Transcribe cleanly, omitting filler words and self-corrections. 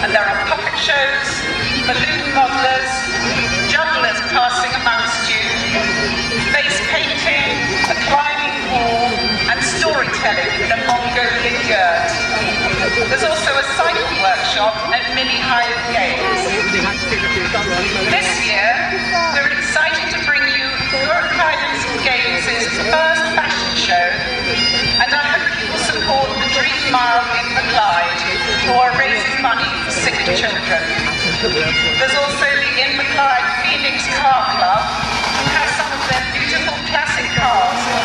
And there are puppet shows, balloon modelers, jugglers passing amongst you, face painting, a climbing wall, and storytelling in a Mongolian yurt. There's also a cycle workshop and mini Highland games. This year, we're excited to bring you Gourock Highland Games' first fashion show, and I hope you will support the Dream Mile in the Clyde, who are raising money for sick children. There's also the In the Clyde Phoenix Car Club, who has some of their beautiful classic cars